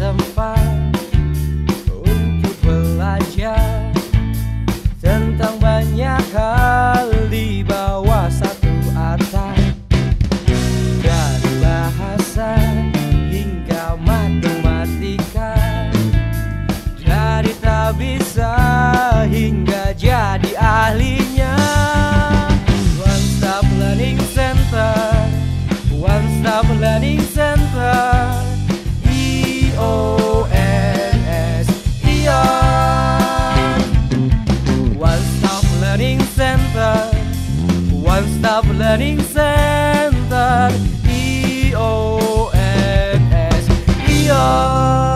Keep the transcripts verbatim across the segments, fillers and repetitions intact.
tempat untuk belajar tentang banyak hal di bawah satu atap, dari bahasa hingga matematika, dari tak bisa hingga jadi ahlinya. One Stop Learning Center, One Stop Learning Center, E O N S, Ion. One Stop Learning Center, One Stop Learning Center, E O N S, Ion.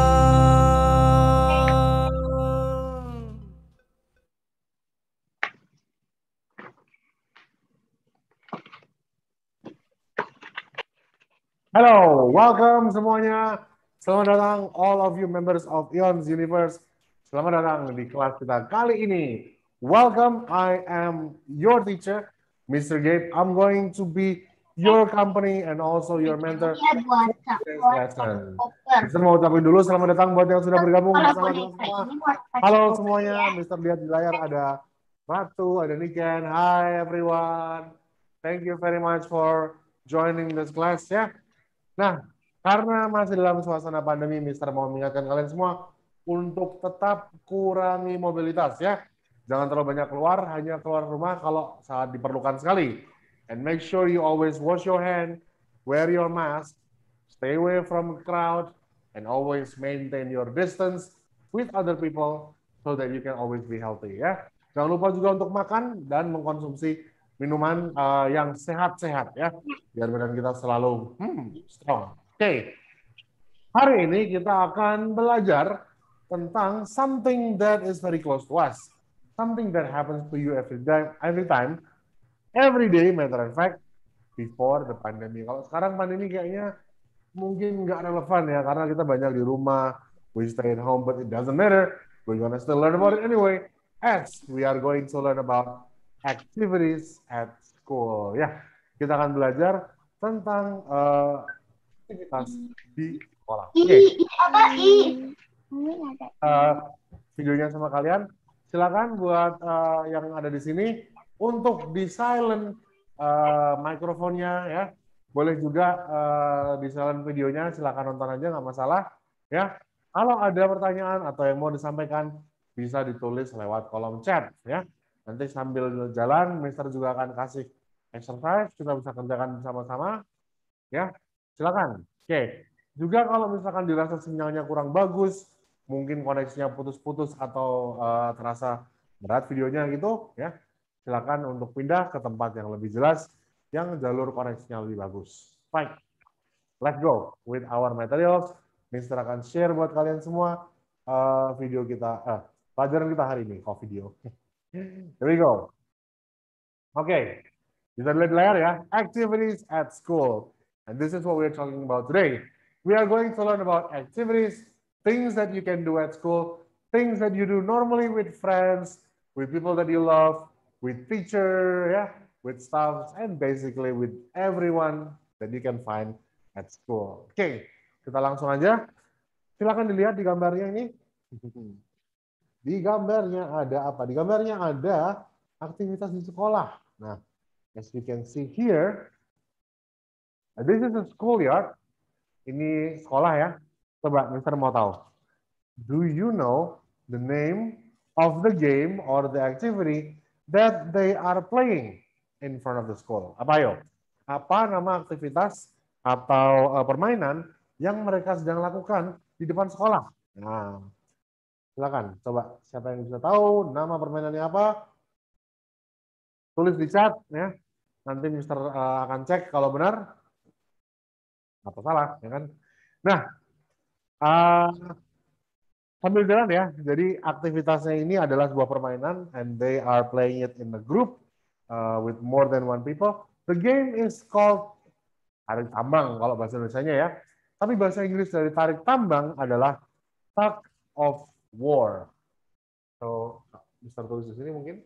Halo, welcome semuanya. Selamat datang all of you members of Ion's Universe. Selamat datang di kelas kita kali ini. Welcome, I am your teacher, Mister Gabe. I'm going to be your company and also your mentor for today's lesson. Mister mau ucapin dulu selamat datang buat yang sudah bergabung bersama kita semua. Halo semuanya, Mister lihat di layar ada Ratu, ada Niken. Hi everyone. Thank you very much for joining this class ya. Nah, karena masih dalam suasana pandemi, Mister mau mengingatkan kalian semua untuk tetap kurangi mobilitas ya. Jangan terlalu banyak keluar, hanya keluar rumah kalau saat diperlukan sekali. And make sure you always wash your hand, wear your mask, stay away from crowd, and always maintain your distance with other people so that you can always be healthy ya. Jangan lupa juga untuk makan dan mengkonsumsi minuman uh, yang sehat-sehat ya, biar badan kita selalu hmm, strong. Oke, okay. Hari ini kita akan belajar tentang something that is very close to us, something that happens to you every time, every time, every day, matter of fact, before the pandemic. Kalau sekarang pandemi kayaknya mungkin nggak relevan ya, karena kita banyak di rumah, we stay at home, but it doesn't matter. We're gonna still learn about it anyway, as we are going to learn about activities at school. Ya, kita akan belajar tentang uh, aktivitas di sekolah. Oke. Okay. Uh, videonya sama kalian. Silakan buat uh, yang ada di sini untuk di silent uh, mikrofonnya ya. Boleh juga uh, di silent videonya. Silakan nonton aja, nggak masalah. Ya. Kalau ada pertanyaan atau yang mau disampaikan bisa ditulis lewat kolom chat ya. Nanti sambil jalan, Mister juga akan kasih exercise, kita bisa kerjakan bersama-sama. Ya, silakan. Oke. Juga kalau misalkan dirasa sinyalnya kurang bagus, mungkin koneksinya putus-putus atau uh, terasa berat videonya gitu, ya, silakan untuk pindah ke tempat yang lebih jelas, yang jalur koneksinya lebih bagus. Baik, let's go with our materials. Mister akan share buat kalian semua uh, video kita, uh, pelajaran kita hari ini, kok video. Here we go. Oke, okay. Bisa dilihat di layar ya, activities at school. And this is what we're talking about today. We are going to learn about activities, things that you can do at school, things that you do normally with friends, with people that you love, with teacher, yeah, with staff, and basically with everyone that you can find at school. Oke, okay. Kita langsung aja. Silakan dilihat di gambarnya ini. Di gambarnya ada apa? Di gambarnya ada aktivitas di sekolah. Nah, as you can see here, this is a schoolyard. Ini sekolah ya. Coba, Mister mau tahu. Do you know the name of the game or the activity that they are playing in front of the school? Apa ayo? Apa nama aktivitas atau uh, permainan yang mereka sedang lakukan di depan sekolah? Nah, silakan. Coba, siapa yang bisa tahu nama permainannya apa? Tulis di chat ya. Nanti Mister uh, akan cek kalau benar. Apa salah, ya kan? Nah, uh, sambil jalan ya. Jadi aktivitasnya ini adalah sebuah permainan, and they are playing it in a group uh, with more than one people. The game is called tarik tambang kalau bahasa Indonesianya ya. Tapi bahasa Inggris dari tarik tambang adalah tug of war. So, Mister tulis di sini mungkin.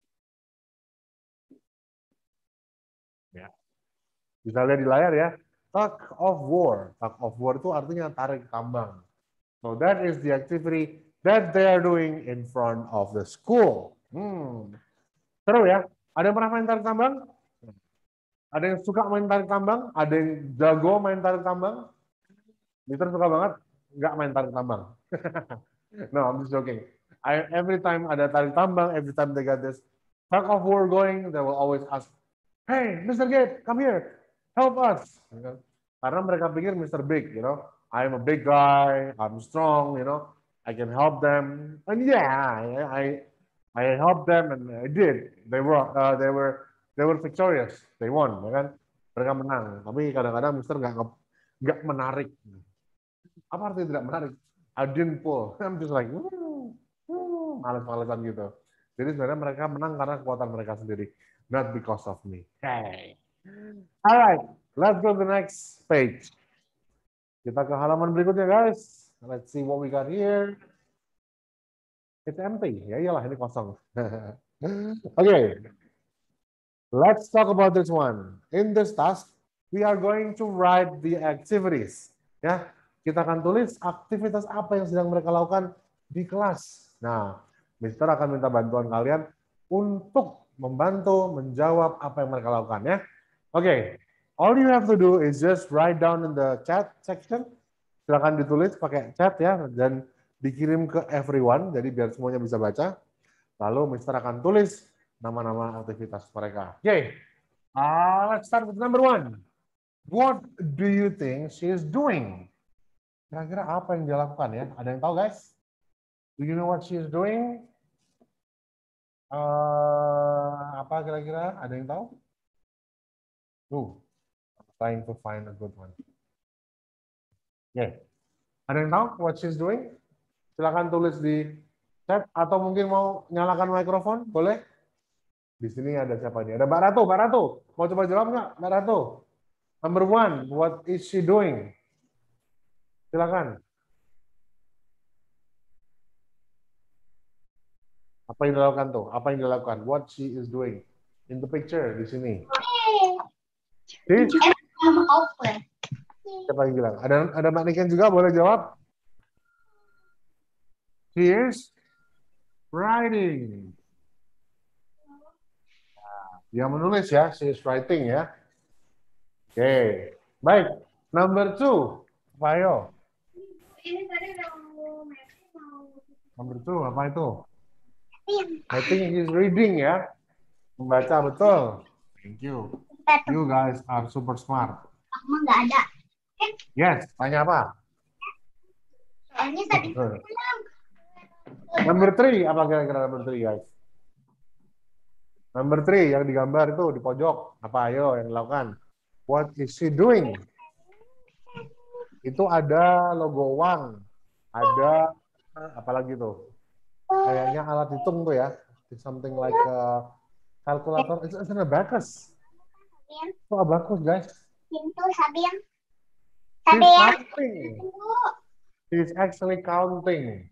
Ya. Bisa lihat di layar ya. tug of war. Tug of war itu artinya tarik tambang. So that is the activity that they are doing in front of the school. Hmm. Seru ya? Ada yang pernah main tarik tambang? Ada yang suka main tarik tambang? Ada yang jago main tarik tambang? Mister suka banget nggak main tarik tambang. No, I'm just joking. I, every time ada tarik tambang, every time they got this tug of war going, they will always ask, "Hey, Mister Gabe, come here, help us." Karena mereka pikir Mister Big, you know, I'm a big guy, I'm strong, you know, I can help them, and yeah, I I helped them and I did. They were uh, they were they were victorious, they won, ya kan? Mereka menang. Tapi kadang-kadang Mister nggak nggak menarik. Apa artinya tidak menarik? I didn't pull. I'm just like, males-malesan gitu. Jadi sebenarnya mereka menang karena kekuatan mereka sendiri, not because of me. Hey. Alright, let's go to the next page. Kita ke halaman berikutnya, guys. Let's see what we got here. It's empty. Ya iyalah, ini kosong. Okay. Let's talk about this one. In this task, we are going to write the activities. Ya, kita akan tulis aktivitas apa yang sedang mereka lakukan di kelas. Nah, Mister akan minta bantuan kalian untuk membantu menjawab apa yang mereka lakukan ya. Oke, okay. All you have to do is just write down in the chat section. Silakan ditulis pakai chat ya dan dikirim ke everyone, jadi biar semuanya bisa baca. Lalu Mister akan tulis nama-nama aktivitas mereka. Oke, okay. uh, let's start with number one. What do you think she is doing? Kira-kira apa yang dia lakukan ya? Ada yang tahu guys? Do you know what she is doing? Uh, apa kira-kira? Ada yang tahu? Tuh, I'm trying to find a good one. Oke, okay. Ada yang tahu what she is doing? Silakan tulis di chat atau mungkin mau nyalakan mikrofon, boleh? Di sini ada siapa ini? Ada Mbak Ratu, Mbak Ratu. Mau coba jawab nggak, Mbak Ratu? Number one, what is she doing? Silakan. Apa yang dilakukan tuh? Apa yang dilakukan? What she is doing? In the picture, di sini. Siapa yang bilang? Ada ada Mbak Niken juga, boleh jawab? She is writing. Dia menulis ya, she is writing ya. Oke, okay. Baik. Number two, Ayo. Number two, apa itu? I think he's reading ya. Membaca betul. Thank you. You guys are super smart. Kamu nggak ada. Yes, tanya apa? Soalnya tadi Number three, apa kira-kira number three guys? Number three yang digambar itu di pojok. Apa ayo yang dilakukan? What is she doing? Itu ada logo uang. Ada apa lagi tuh? Kayaknya alat hitung tuh ya. It's something like a calculator. It's, it's an abacus. Itu abacus guys. Pintu Sabin. She's Sabin. counting. She's actually counting.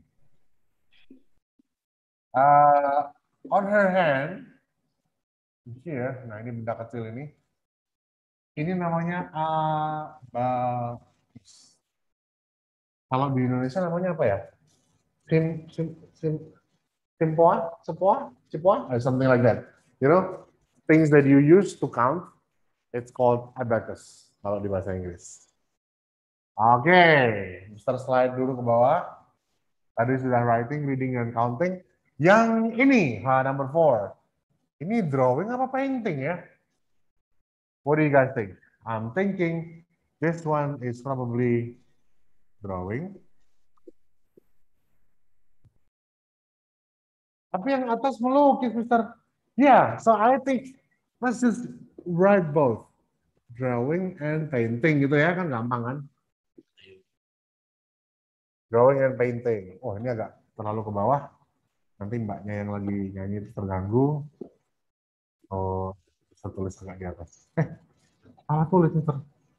Uh, on her hand, here, nah ini benda kecil ini. Ini namanya uh, kalau di Indonesia namanya apa ya? Sim, sim, sim, simpoa, sepoa, cipoa, or something like that. You know, things that you use to count, it's called abacus kalau di bahasa Inggris. Oke, okay. Mister slide dulu ke bawah. Tadi sudah writing, reading, and counting. Yang ini, ha, number four. Ini drawing apa painting ya? What do you guys think? I'm thinking this one is probably drawing. Tapi yang atas melukis, Mister. Yeah, so I think let's just write both. Drawing and painting gitu ya, kan gampang kan? Drawing and painting. Oh, ini agak terlalu ke bawah. Nanti mbaknya yang lagi nyanyi itu terganggu. Oh, bisa tulis agak di atas. Eh, salah tulis, Mister.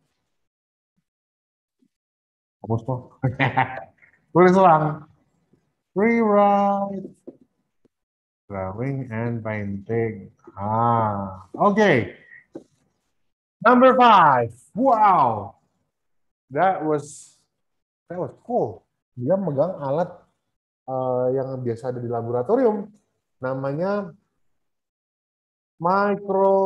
Hapus kok. Tulis ulang. Rewrite. Drawing and painting. Ah, oke. Okay. Number five. Wow. That was that was cool. Dia megang alat uh, yang biasa ada di laboratorium, namanya micro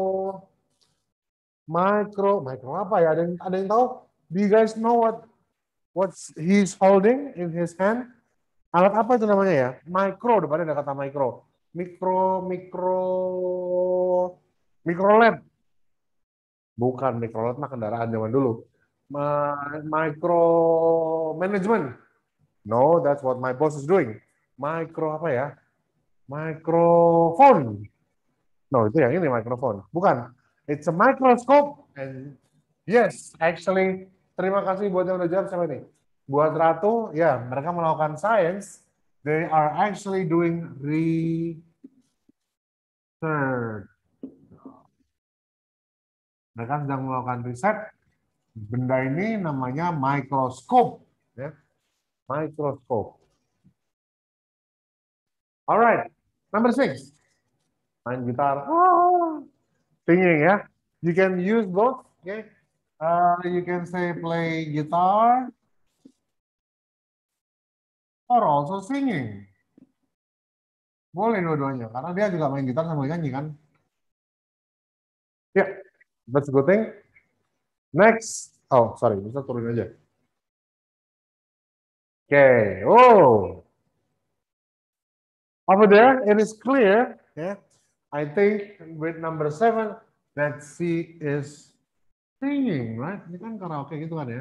micro micro apa ya? Ada yang ada yang tahu? Do you guys know what what's he's holding in his hand? Alat apa itu namanya ya? Micro, depannya ada kata micro. Mikro, mikro, mikrolet. Bukan mikrolet mah kendaraan zaman dulu. Ma- Micro management. No, that's what my boss is doing. Micro apa ya? Microphone. No, itu yang ini microphone. Bukan. It's a microscope. And yes, actually, terima kasih buat yang udah jawab sama ini. Buat Ratu, ya, mereka melakukan science. They are actually doing research. Mereka sedang melakukan riset. Benda ini namanya mikroskop. Ya. Mikroskop. Alright, number six. Main gitar. Ah, singing ya. You can use both. Okay. Uh, you can say play guitar or also singing. Boleh dua-duanya, karena dia juga main gitar sambil nyanyi kan. Ya, yeah, that's a good thing. Next. Oh, sorry, bisa turun aja. Oke, okay. Oh. Over there, it is clear. Yeah. I think with number seven, that she is singing, right? Ini kan karaoke gitu kan ya.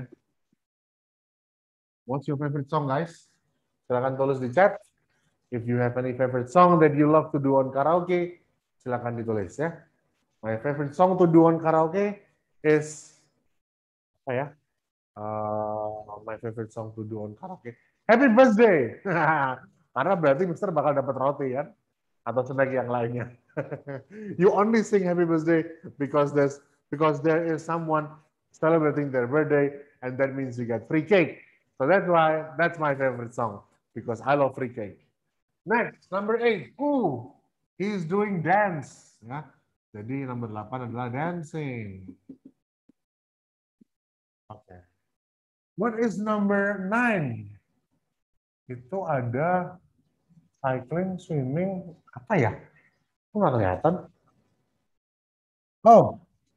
What's your favorite song, guys? Silakan tulis di chat. If you have any favorite song that you love to do on karaoke, silakan ditulis ya. My favorite song to do on karaoke is apa ya? Uh, my favorite song to do on karaoke. Happy birthday. Karena berarti Mister bakal dapat roti kan? Atau snack yang lainnya. You only sing happy birthday because there's because there is someone celebrating their birthday, and that means you get free cake. So that's why that's my favorite song, because I love free cake. Next, number eight. Ooh, he's doing dance. Ya. Jadi nomor delapan adalah dancing. Oke. Okay. What is number nine? Itu ada cycling, swimming, apa ya? Kok nggak kelihatan? Oh.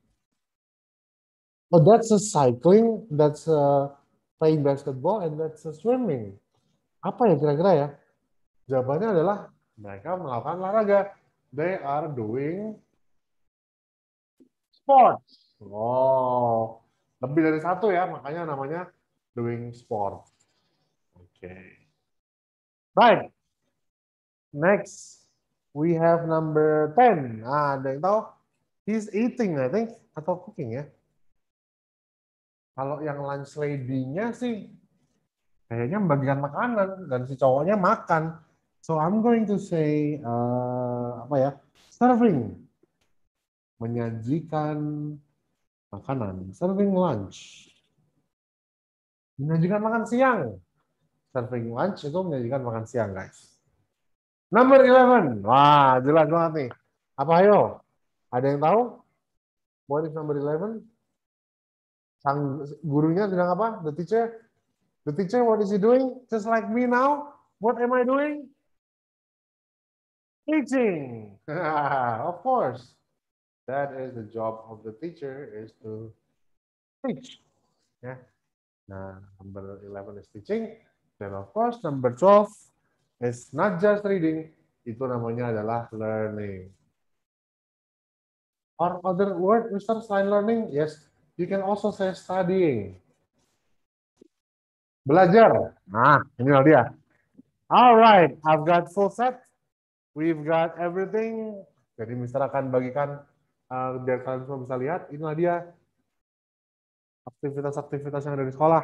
Oh, that's a cycling, that's a playing basketball, and that's a swimming. Apa ya kira-kira ya? Jawabannya adalah mereka melakukan olahraga. They are doing sports. Oh, lebih dari satu ya, makanya namanya doing sport. Oke. Okay. Right. Next, we have number ten. Ah, ada yang tahu? He's eating, I think, atau cooking ya. Kalau yang lunch lady-nya sih kayaknya membagikan makanan dan si cowoknya makan. So I'm going to say uh, apa ya? Serving. Menyajikan makanan. Serving lunch. Menyajikan makan siang. Serving lunch itu menyajikan makan siang, guys. Number eleven. Wah, jelas banget nih. Apa ayo? Ada yang tahu? What is number eleven? Sang gurunya sedang apa? The teacher? The teacher, what is he doing? Just like me now. What am I doing? Teaching. Of course. That is the job of the teacher, is to teach. Yeah. Nah, number eleven is teaching. Then of course number twelve is not just reading. Itu namanya adalah learning. Or other word, Mister selain learning? Yes, you can also say studying. Belajar. Nah, inilah dia. All right, I've got full set. We've got everything. Jadi Mister akan bagikan uh, biar kalian semua bisa lihat. Inilah dia aktivitas-aktivitas yang ada di sekolah.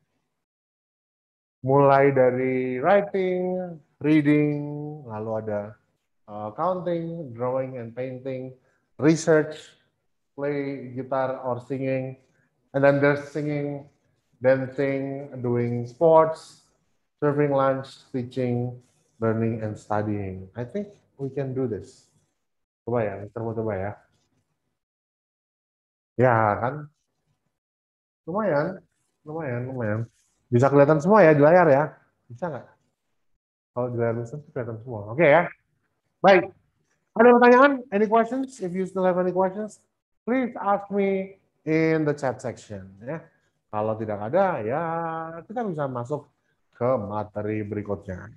Mulai dari writing, reading, lalu ada uh, counting, drawing and painting, research, play guitar or singing, and then there's singing, dancing, doing sports, serving lunch, teaching, learning, and studying. I think we can do this. Coba ya, Mister mau coba ya. Ya kan? Lumayan. lumayan, lumayan. Bisa kelihatan semua ya di layar ya? Bisa nggak? Kalau di layar Mister kelihatan semua. Oke ya. Baik. Ada pertanyaan? Any questions? If you still have any questions, please ask me in the chat section. Ya. Kalau tidak ada, ya kita bisa masuk ke materi berikutnya.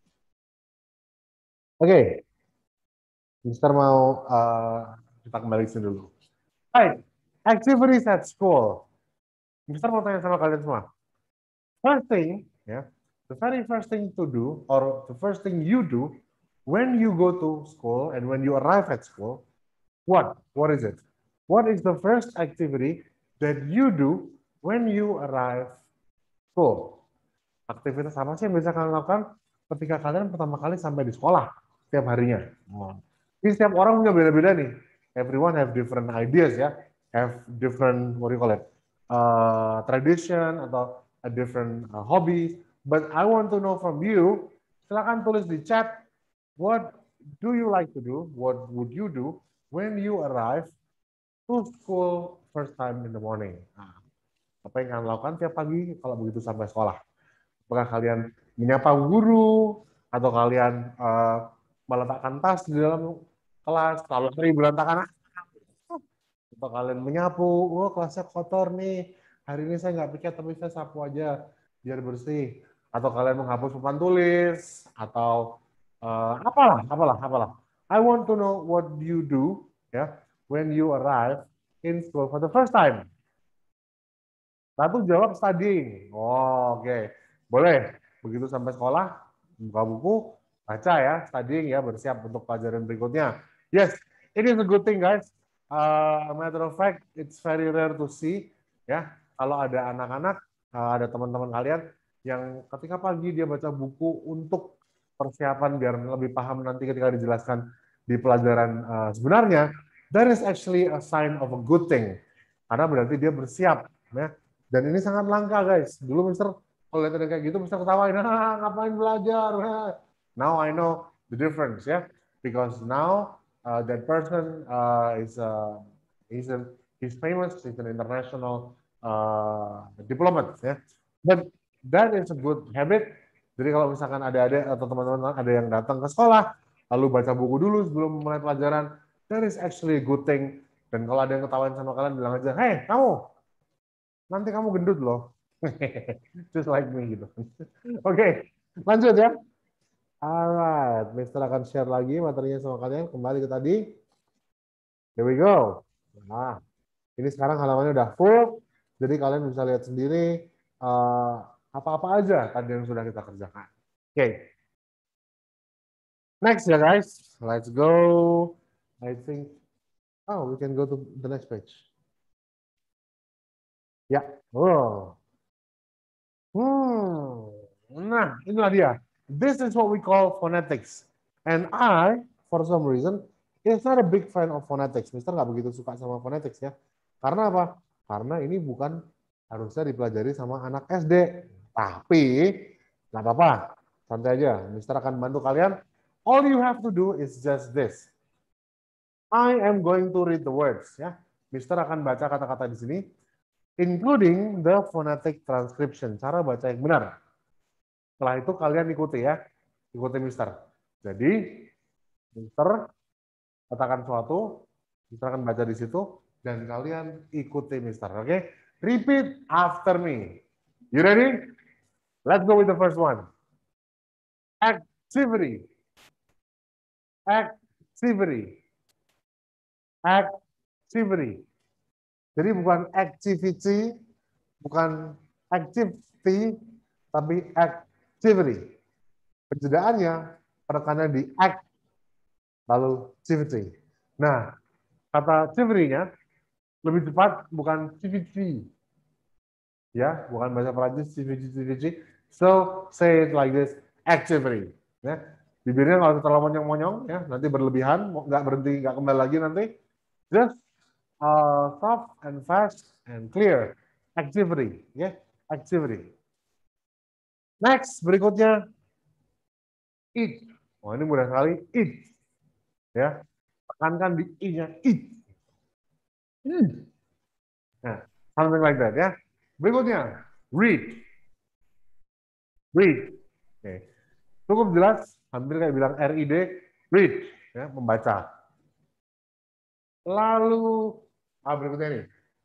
Oke, okay. Mister mau uh, kita kembali ke sini dulu. Baik, activities at school. Mister mau tanya sama kalian semua. First thing, ya, the very first thing to do, or the first thing you do when you go to school and when you arrive at school, what? What is it? What is the first activity that you do when you arrive school? Aktivitas apa sih yang bisa kalian lakukan ketika kalian pertama kali sampai di sekolah setiap harinya? Oh. Ini setiap orang punya beda-beda nih. Everyone have different ideas ya, have different what do you call it, uh, tradition atau a different uh, hobby. But I want to know from you. Silakan tulis di chat. What do you like to do? What would you do when you arrive to school first time in the morning? Nah, apa yang kalian lakukan tiap pagi kalau begitu sampai sekolah? Apakah kalian menyapa guru atau kalian uh, meletakkan tas di dalam kelas, lalu hari berantakan, atau kalian menyapu, oh kelasnya kotor nih, hari ini saya nggak piket tapi saya sapu aja biar bersih, atau kalian menghapus papan tulis, atau uh, apalah, apalah, apalah. I want to know what you do ya when you arrive in school for the first time. Satu jawab studying. Oh, oke, okay. Boleh. Begitu sampai sekolah, buka buku, baca ya, studying ya, bersiap untuk pelajaran berikutnya. Yes, it is a good thing guys. Uh, matter of fact, it's very rare to see ya. Kalau ada anak-anak, uh, ada teman-teman kalian yang ketika pagi dia baca buku untuk persiapan biar lebih paham nanti ketika dijelaskan di pelajaran uh, sebenarnya, that is actually a sign of a good thing. Karena berarti dia bersiap ya. Dan ini sangat langka guys. Dulu Mister kalau lihat ada kayak gitu, Mister ketawain, ah, ngapain belajar? Now I know the difference ya, because now uh, that person uh, is uh, he's a, he's famous, he's an international uh, diplomat ya. But that is a good habit. Jadi kalau misalkan ada adik atau teman-teman ada yang datang ke sekolah, lalu baca buku dulu sebelum mulai pelajaran, that is actually a good thing. Dan kalau ada yang ketawain sama kalian, bilang aja, hey kamu, nanti kamu gendut loh. Just like me gitu. Oke, okay, lanjut ya. Alright, Mister akan share lagi materinya sama kalian. Kembali ke tadi. Here we go. Nah, ini sekarang halamannya udah full. Jadi kalian bisa lihat sendiri apa-apa uh, aja tadi yang sudah kita kerjakan. Oke. Okay. Next ya guys. Let's go. I think, oh we can go to the next page. Ya. Oh. Hmm. Nah, inilah dia. This is what we call phonetics. And I, for some reason, is not a big fan of phonetics. Mister nggak begitu suka sama phonetics ya. Karena apa? Karena ini bukan harusnya dipelajari sama anak S D. Tapi, nggak apa-apa. Santai aja. Mister akan bantu kalian. All you have to do is just this. I am going to read the words. Ya. Mister akan baca kata-kata di sini, including the phonetic transcription. Cara baca yang benar. Setelah itu kalian ikuti ya, ikuti Mister. Jadi, Mister katakan sesuatu, Mister akan baca di situ, dan kalian ikuti Mister. Oke? Okay? Repeat after me. You ready? Let's go with the first one. Activity. Activity. Activity. Jadi bukan activity, bukan activity, tapi act. Activity. Perjedaannya, penekanannya di act, lalu activity. Nah, kata activity-nya lebih cepat bukan activity. Ya, bukan bahasa Perancis, activity. So, say it like this, activity. Ya, bibirnya kalau terlalu monyong-monyong, ya, nanti berlebihan, nggak berhenti, nggak kembali lagi nanti. Just uh, soft and fast and clear. Activity. Ya, activity. Next, berikutnya, eat. Oh, ini mudah sekali, eat. Ya, tekankan di i-nya, eat. Hmm. Nah, something like that ya. Berikutnya, read, read. Oke. Cukup jelas, hampir kayak bilang R I D, read, ya, membaca. Lalu, ah, berikutnya nih.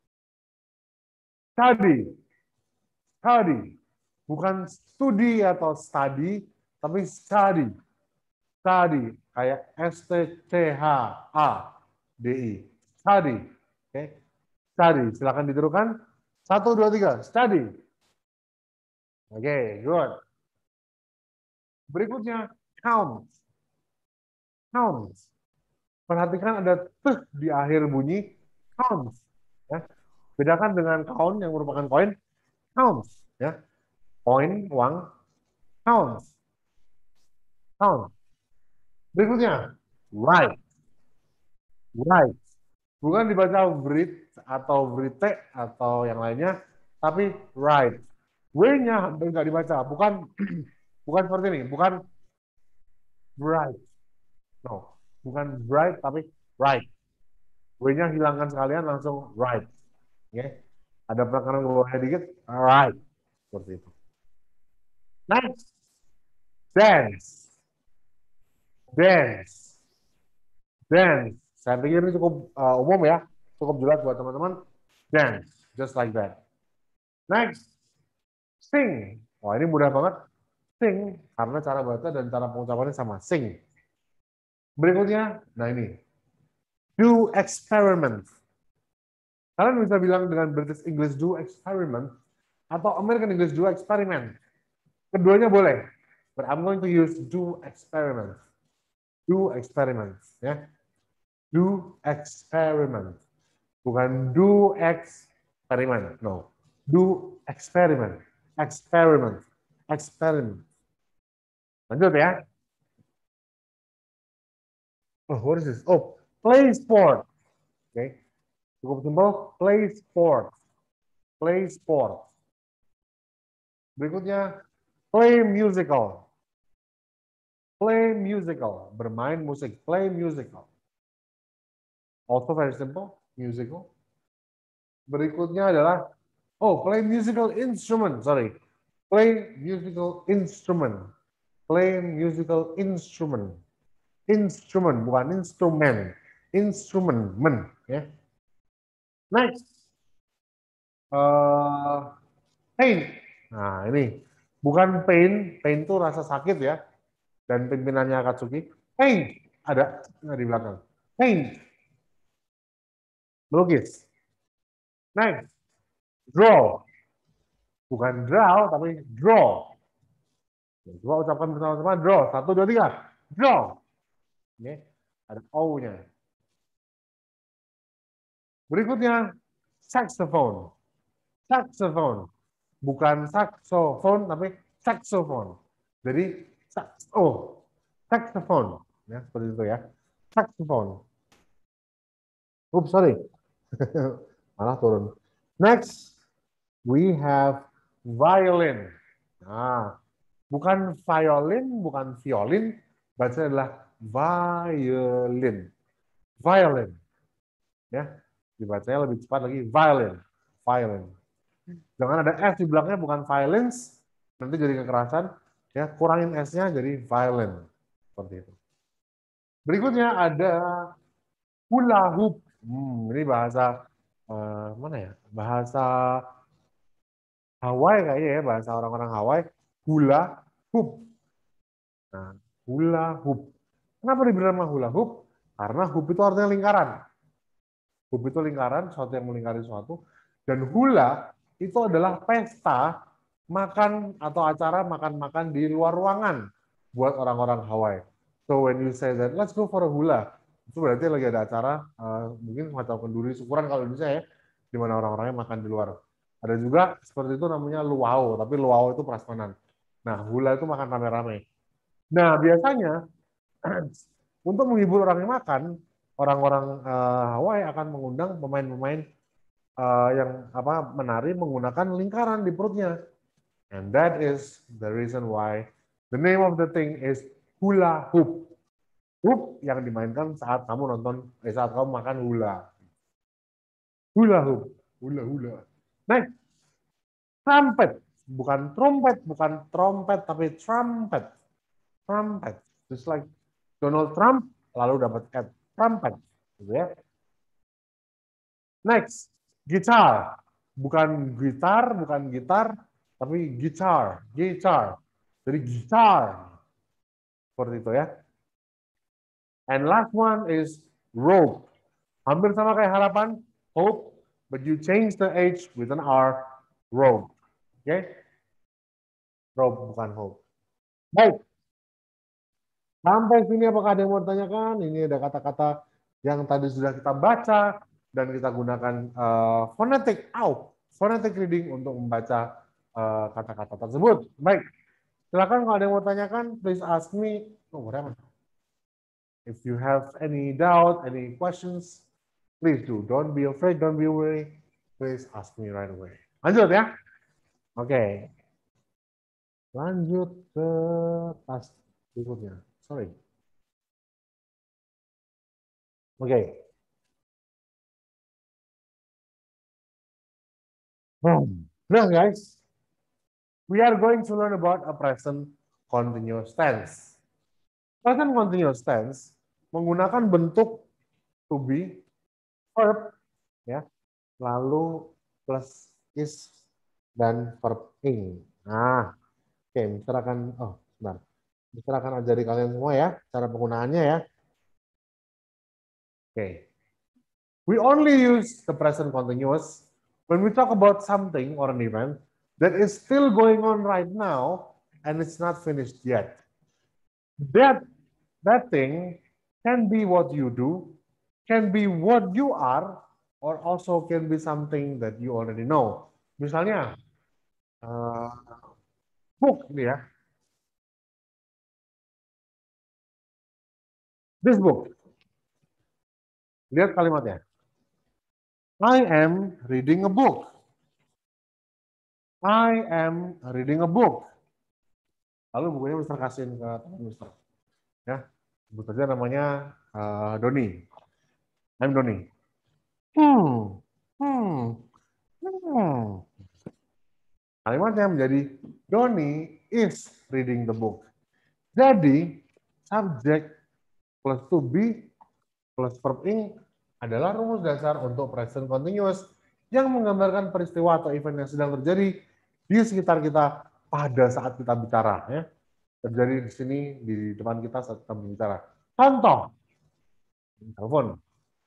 Study, study. Bukan studi atau study, tapi study. Study, kayak S T C H A D I. Study. Oke. Study, silakan ditirukan. Satu, dua, tiga. Study. Oke, good. Berikutnya, count. Count. Perhatikan ada t di akhir bunyi count. Ya. Bedakan dengan count yang merupakan koin, count. Ya. Koin, uang, count. Count. Berikutnya, write. Write. Bukan dibaca write atau write atau yang lainnya, tapi write. W-nya hampir nggak dibaca. Bukan bukan seperti ini. Bukan bright. No. Bukan bright, tapi right. W-nya hilangkan sekalian, langsung right. Oke. Ada penekanan ke bawahnya dikit, right. Seperti itu. Next. Dance. Dance. Dance. Saya pikir ini cukup uh, umum ya. Cukup jelas buat teman-teman. Dance. Just like that. Next. Sing. Wah, ini mudah banget. Sing. Karena cara baca dan cara pengucapannya sama. Sing. Berikutnya, nah ini. Do experiment. Kalian bisa bilang dengan British English do experiment atau American English do experiment. Keduanya boleh. But I'm going to use do experiment. Do experiment. Ya. Do experiment. Bukan do experiment. No. Do experiment. Experiment. Experiment. Lanjut ya. Oh, what is this? Oh, play sport. Oke. Okay. Cukup simpel. Play sport. Play sport. Berikutnya, play musical. Play musical. Bermain musik. Play musical. Also very simple. Musical. Berikutnya adalah, oh, play musical instrument. Sorry. Play musical instrument. Play musical instrument. Instrument, bukan instrumen. Instrument, men. Ya. Next. Uh, pain. Nah, ini. Bukan pain. Pain itu rasa sakit ya. Dan pimpinannya Akatsuki. Pain. Ada nah, di belakang. Pain. Melukis. Next. Draw. Bukan draw, tapi draw. Coba ucapkan bersama-sama. Draw. Satu, dua, tiga. Draw. Oke. Ada O-nya. Berikutnya, saxophone. Saxophone. Bukan saxophone, tapi saxophone. Jadi, sax oh, saxophone. Ya, seperti itu ya. Saxophone. Oops, sorry. Malah turun. Next, we have violin. Nah, bukan violin, bukan violin. Bacanya adalah violin. Violin. Ya, dibacanya lebih cepat lagi. Violin. Violin. Jangan ada S di belakangnya, bukan violence. Nanti jadi kekerasan. Ya, kurangin S-nya jadi violin. Seperti itu. Berikutnya ada hula hoop. Hmm, ini bahasa uh, mana ya? Bahasa Hawaii kayaknya ya, bahasa orang-orang Hawaii. Hula hoop. Nah, hula hoop. Kenapa diberi nama hula hoop? Karena hoop itu artinya lingkaran. Hoop itu lingkaran, sesuatu yang melingkari sesuatu. Dan hula itu adalah pesta makan atau acara makan-makan di luar ruangan buat orang-orang Hawaii. So when you say that, let's go for a hula, itu berarti lagi ada acara, uh, mungkin semacam kenduri syukuran kalau Indonesia ya, di mana orang-orangnya makan di luar. Ada juga seperti itu namanya luau, tapi luau itu prasmanan. Nah, hula itu makan rame-rame. Nah, biasanya untuk menghibur orang yang makan, orang-orang uh, Hawaii akan mengundang pemain-pemain uh, yang apa menari menggunakan lingkaran di perutnya. And that is the reason why the name of the thing is hula hoop. Hoop yang dimainkan saat kamu nonton, eh, saat kamu makan hula. Hula hoop, hula hula. Next, Trumpet, bukan trompet, bukan trompet, tapi trumpet. Trumpet. Just like Donald Trump, lalu dapat at trumpet. Gitu ya. Next, guitar. Bukan gitar, bukan gitar, tapi guitar. Guitar. Jadi guitar. Seperti itu ya. And last one is rope. Hampir sama kayak harapan, hope, but you change the H with an R, rope. Oke? Okay? Rope, bukan hope. Baik. Sampai sini apakah ada yang mau ditanyakan? Ini ada kata-kata yang tadi sudah kita baca dan kita gunakan uh, phonetic out, phonetic reading untuk membaca kata-kata uh, tersebut. Baik. Silakan kalau ada yang mau tanyakan, please ask me. Oh, whatever. If you have any doubt, any questions, please do. Don't be afraid, don't be worried. Please ask me right away. Lanjut ya. Oke. Okay. Lanjut ke tas berikutnya. Sorry. Oke. Okay. Now guys, we are going to learn about a present continuous tense. Present continuous tense menggunakan bentuk to be, verb, ya, lalu plus is dan verb ing. Nah, oke, okay, mister akan, oh, sebentar. mister akan ajari kalian semua ya, cara penggunaannya ya. Oke. Okay. We only use the present continuous when we talk about something or an event that is still going on right now and it's not finished yet. That, that thing can be what you do, can be what you are, or also can be something that you already know. Misalnya, uh, book ini ya. This book. Lihat kalimatnya. I am reading a book. I am reading a book. Lalu bukunya mister kasihin ke teman mister. Ya, sebut saja namanya uh, Doni. I'm Doni. Hmm, hmm, hmm. Kalimatnya menjadi Doni is reading the book. Jadi subject plus to be plus verb ing adalah rumus dasar untuk present continuous yang menggambarkan peristiwa atau event yang sedang terjadi di sekitar kita pada saat kita bicara. Ya. Terjadi di sini di depan kita saat kita berbicara. Contoh, telepon.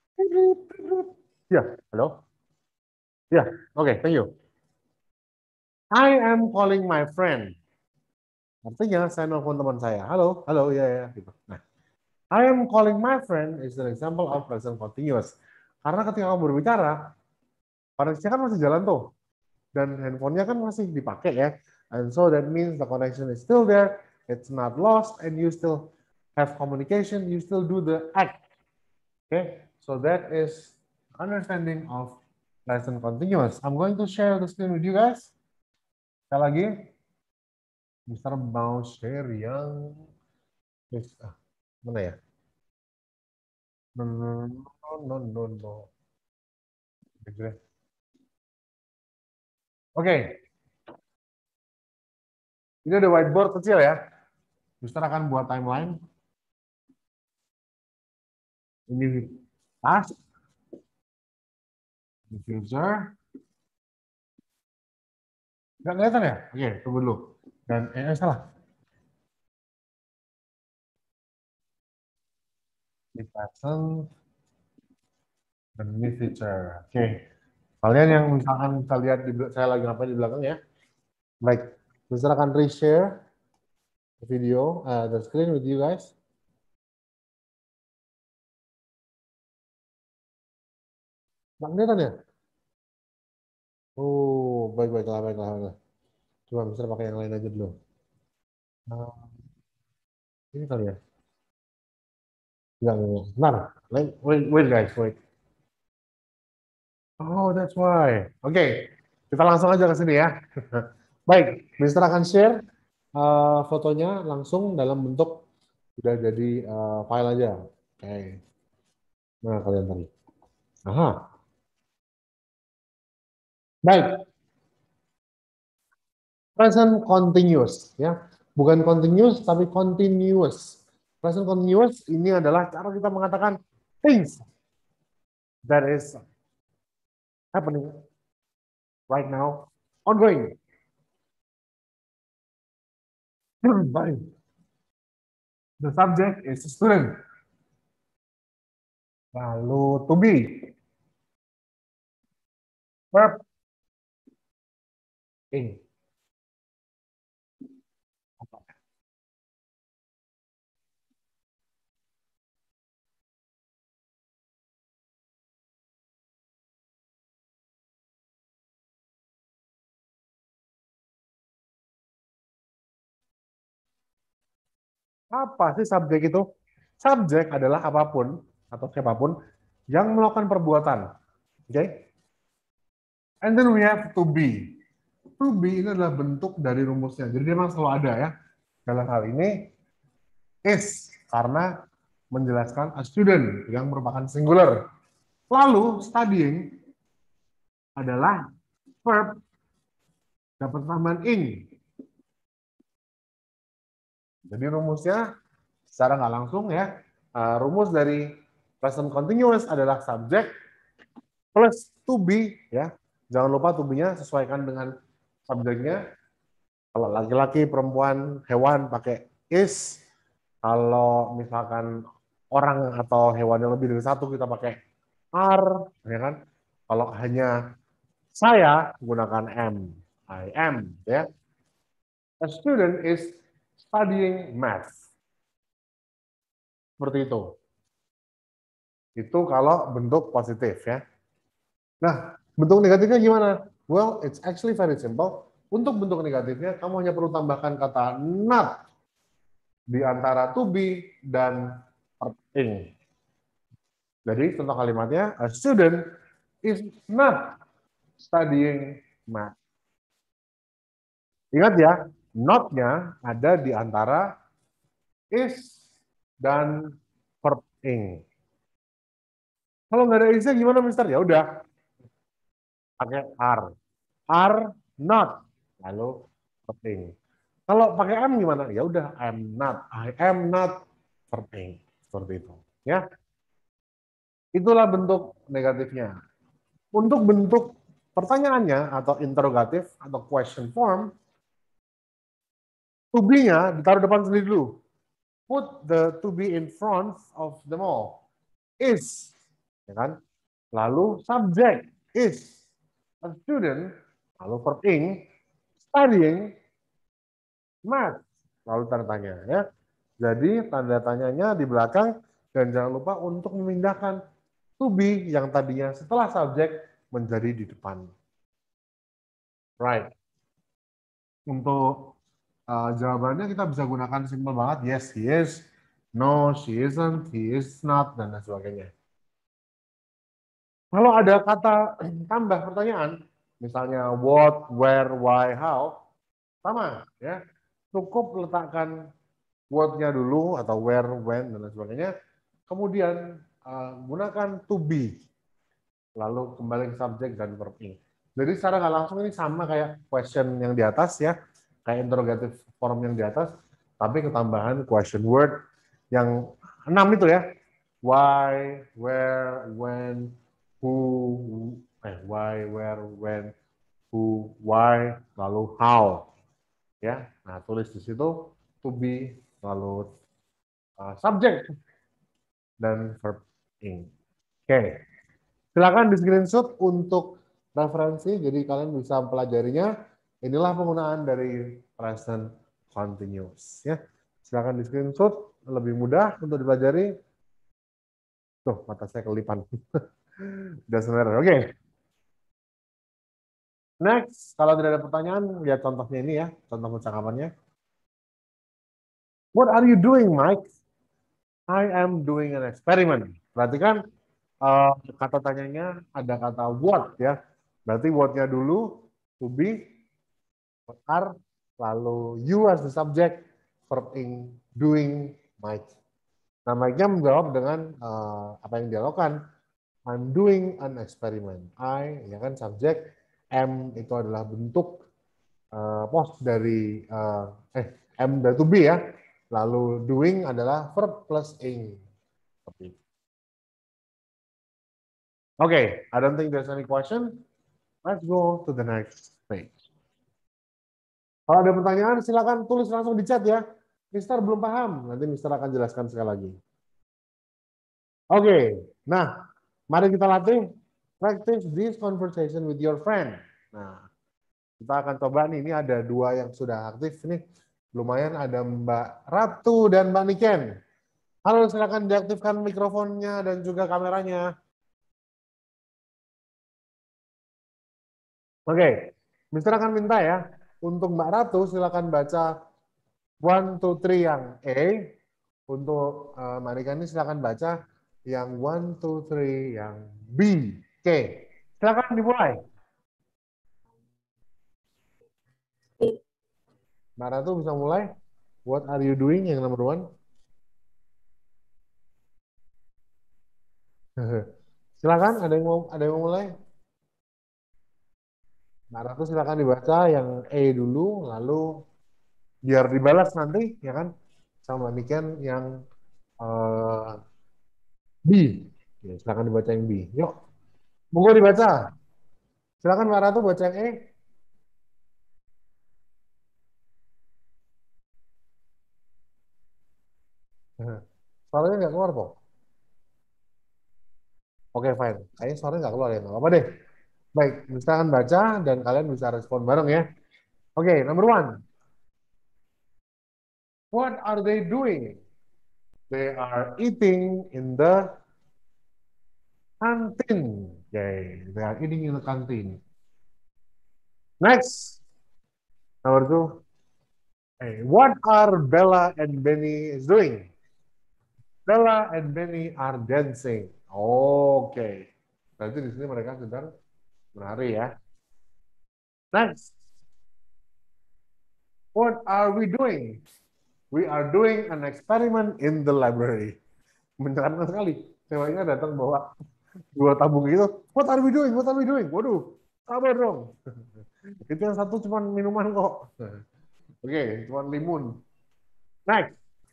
Ya, halo. Ya, oke, okay, thank you. I am calling my friend. Artinya saya nelfon teman saya. Halo, halo, ya, ya. Gitu. Nah, I am calling my friend is an example of present continuous. Karena ketika kamu berbicara, koneksinya kan masih jalan tuh. Dan handphonenya kan masih dipakai ya. And so that means the connection is still there. It's not lost and you still have communication. You still do the act. Okay, so that is understanding of present continuous. I'm going to share the screen with you guys. Sekali lagi, mister mau share yang ah, mana ya? No, no, no, no, no. Oke. Okay. Ini ada whiteboard kecil ya. mister akan buat timeline. Ini past, ini future. Nggak kelihatan ya? Oke, tunggu dulu. Dan eh salah. Ini present dan ini future. Oke. Kalian yang misalkan bisa lihat di saya lagi ngapain di belakang ya. Baik, mister akan reshare the video, uh, the screen with you guys. Nggak kelihatan ya? Oh, baik, baiklah, baiklah, baiklah. Coba mister pakai yang lain aja dulu. Nah, ini kali ya? Enggak, enggak. Bentar. Wait, wait guys, wait. Oh, that's why. Oke, okay. Kita langsung aja ke sini ya. Baik, mister akan share uh, fotonya langsung dalam bentuk sudah jadi uh, file aja. Oke. Okay. Nah, kalian tadi. Aha. Baik. Present continuous, ya, bukan continuous tapi continuous. Present continuous ini adalah cara kita mengatakan things that is happening right now, ongoing. The subject is a student. Lalu to be. Verb ing. Apa sih subjek itu? Subjek adalah apapun atau siapapun yang melakukan perbuatan. Oke? Okay? And then we have to be. To be ini adalah bentuk dari rumusnya. Jadi memang selalu ada ya. Dalam hal ini is karena menjelaskan a student yang merupakan singular. Lalu studying adalah verb dapat tambahan ing. Jadi rumusnya secara nggak langsung ya, uh, rumus dari present continuous adalah subject plus to be ya. Jangan lupa to be-nya sesuaikan dengan subjeknya. Kalau laki-laki, perempuan, hewan pakai is. Kalau misalkan orang atau hewannya lebih dari satu kita pakai are, ya kan? Kalau hanya saya gunakan am, I am, ya. A student is studying math. Seperti itu. Itu kalau bentuk positif ya. Nah, bentuk negatifnya gimana? Well, it's actually very simple. Untuk bentuk negatifnya, kamu hanya perlu tambahkan kata not di antara to be dan ing. Jadi contoh kalimatnya, a student is not studying math. Ingat ya, not-nya ada di antara is dan verb ing. Kalau nggak ada isnya gimana, Mister? Ya udah, pakai are. Are not. Lalu verb ing. Kalau pakai am gimana? Ya udah, I'm not. I am not verb ing. Seperti itu. Ya. Itulah bentuk negatifnya. Untuk bentuk pertanyaannya atau interrogatif atau question form, to be-nya ditaruh depan sendiri dulu. Put the to be in front of them all. Is, ya kan? Lalu subject is a student, lalu verb ing, studying math, lalu tanda tanya ya. Jadi tanda tanyanya di belakang dan jangan lupa untuk memindahkan to be yang tadinya setelah subjek menjadi di depan. Right. Untuk uh, jawabannya kita bisa gunakan simple banget. Yes, he is. No, she isn't. He is not. Dan lain sebagainya. Kalau ada kata tambah pertanyaan, misalnya what, where, why, how, sama ya. Cukup letakkan what-nya dulu atau where, when, dan lain sebagainya. Kemudian uh, gunakan to be. Lalu kembali ke subjek dan verb ing. Jadi secara nggak langsung ini sama kayak question yang di atas ya, kayak interrogative form yang di atas, tapi ketambahan question word yang enam itu ya, why, where, when, who, eh, why, where, when, who, why, lalu how, ya. Nah tulis di situ to be, lalu uh, subject dan verb ing. Oke, okay. Silakan di screenshot untuk referensi, jadi kalian bisa pelajarinya. Inilah penggunaan dari present continuous. Ya, silakan di screenshot, lebih mudah untuk dipelajari. Tuh, mata saya kelipan. Udah sebenarnya. Oke. Okay. Next, kalau tidak ada pertanyaan, lihat contohnya ini ya, contoh percakapannya. What are you doing, Mike? I am doing an experiment. Perhatikan uh, kata tanyanya ada kata what ya. Berarti what-nya dulu, to be, are, lalu you as the subject, verb ing, doing, Mike. Nah, Mike-nya menjawab dengan uh, apa yang dia lakukan. I'm doing an experiment. I, ya kan, subject, am itu adalah bentuk uh, post dari uh, eh M dan to be ya. Lalu doing adalah verb plus ing. Oke, okay, I don't think there's any question. Let's go to the next page. Kalau ada pertanyaan, silakan tulis langsung di chat ya. Mister belum paham, nanti Mister akan jelaskan sekali lagi. Oke, okay. Nah, mari kita latih practice this conversation with your friend. Nah, kita akan coba nih, ini ada dua yang sudah aktif nih. Lumayan ada Mbak Ratu dan Mbak Niken. Halo, silakan diaktifkan mikrofonnya dan juga kameranya. Oke, okay. Mister akan minta ya, untuk Mbak Ratu silakan baca one, two, three yang A. Untuk uh, Mbak Niken ini silakan baca yang one, two, three yang B. Oke, okay. Silakan dimulai. Mbak Ratu bisa mulai. What are you doing yang number one? Silakan, ada yang mau ada yang mau mulai? Mbak Ratu silakan dibaca yang E dulu, lalu biar dibalas nanti, ya kan? Sama Niken yang uh, B. Ya, silakan dibaca yang B. Yuk, monggo dibaca. Silakan Mbak Ratu baca yang E. Suaranya nggak keluar kok. Oke, fine. Kayaknya suaranya nggak keluar ya, nggak apa-apa deh. Baik, kita akan baca dan kalian bisa respon bareng ya. Oke, okay, number one. What are they doing? They are eating in the canteen. Okay, they are eating in the canteen. Next, number two. Hey, what are Bella and Benny is doing? Bella and Benny are dancing. Oke, okay. Berarti di sini mereka sedang menari ya. Next, what are we doing? We are doing an experiment in the library. Menyenangkan sekali. Ceweknya datang bawa dua tabung gitu. What are we doing? What are we doing? Waduh, sabar dong. Itu yang satu cuma minuman kok. Oke, okay, cuma limun. Next.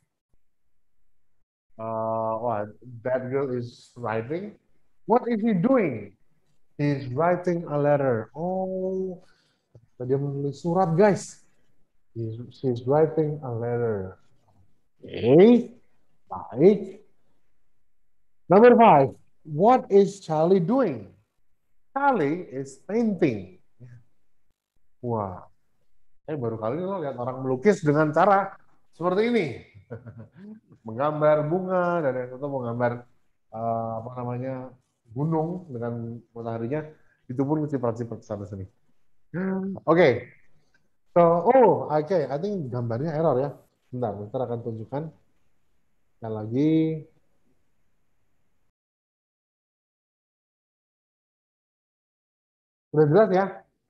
Uh, wah, that girl is writing. What is he doing? He's writing a letter. Oh, dia menulis surat, guys. He's, she's writing a letter. Okay, baik. Number five, what is Charlie doing? Charlie is painting. Wah, eh baru kali ini lo lihat orang melukis dengan cara seperti ini. Menggambar bunga dan yang satu menggambar uh, apa namanya gunung dengan mataharinya. Itu pun ciprat-ciprat sana sini. Oke, okay. So, oh, oke, okay. I think gambarnya error ya. Bentar, bentar akan tunjukkan. Sekali lagi. Sudah jelas ya?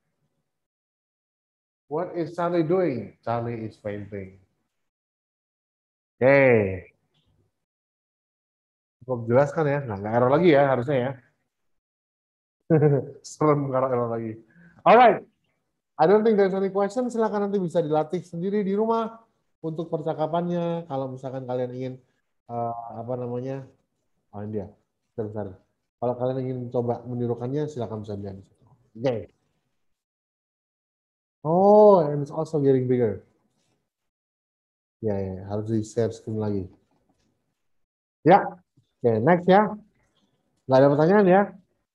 What is Charlie doing? Charlie is painting. Oke. Okay. Cukup jelas kan ya? Nah, nggak error lagi ya harusnya ya. Serem kalau error lagi. Alright. I don't think there's any question. Silakan nanti bisa dilatih sendiri di rumah untuk percakapannya. Kalau misalkan kalian ingin uh, apa namanya, oh ini dia. Bentar, bentar. Kalau kalian ingin coba menirukannya, silakan bisa lihat. Oke. Okay. Oh, and it's also getting bigger. Ya, ya, harus di share screen lagi. Ya, oke, okay, next ya. Nggak ada pertanyaan ya?